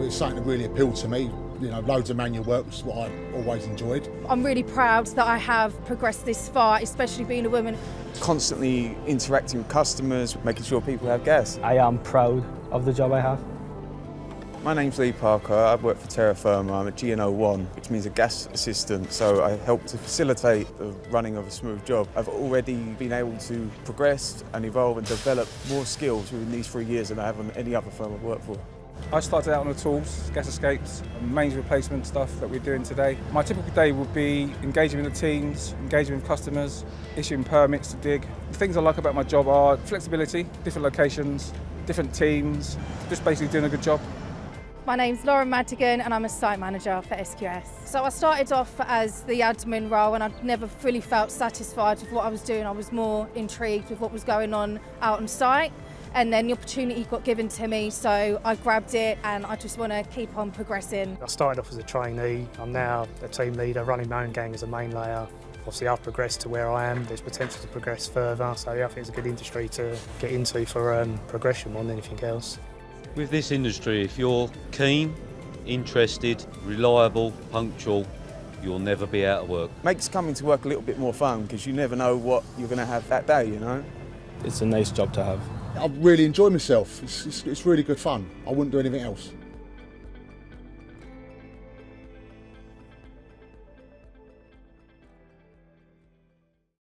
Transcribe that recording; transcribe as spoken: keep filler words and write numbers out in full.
it's something that really appealed to me. You know, loads of manual work was what I always enjoyed. I'm really proud that I have progressed this far, especially being a woman. Constantly interacting with customers, making sure people have gas. I am proud of the job I have. My name's Lee Parker. I work for Terra Firma. I'm a G N O one, which means a gas assistant, so I help to facilitate the running of a smooth job. I've already been able to progress and evolve and develop more skills within these three years than I have on any other firm I've worked for. I started out on the tools, gas escapes, mains replacement stuff that we're doing today. My typical day would be engaging with the teams, engaging with customers, issuing permits to dig. The things I like about my job are flexibility, different locations, different teams, just basically doing a good job. My name's Lauren Madigan and I'm a site manager for S Q S. So I started off as the admin role and I'd never fully felt satisfied with what I was doing. I was more intrigued with what was going on out on site. And then the opportunity got given to me, so I grabbed it and I just want to keep on progressing. I started off as a trainee. I'm now a team leader, running my own gang as a main layer. Obviously I've progressed to where I am. There's potential to progress further, so yeah, I think it's a good industry to get into for um, progression more than anything else. With this industry, if you're keen, interested, reliable, punctual, you'll never be out of work. Makes coming to work a little bit more fun because you never know what you're going to have that day, you know? It's a nice job to have. I really enjoy myself. It's, it's, it's really good fun. I wouldn't do anything else.